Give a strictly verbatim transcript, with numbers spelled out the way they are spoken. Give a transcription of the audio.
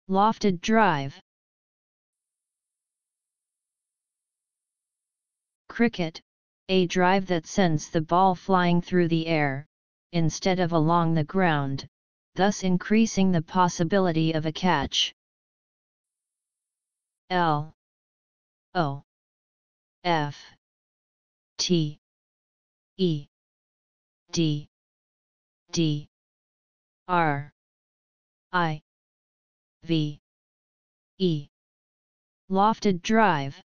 Lofted drive. Cricket, a drive that sends the ball flying through the air, instead of along the ground, thus increasing the possibility of a catch. L O F T E D D R I V E. Lofted drive.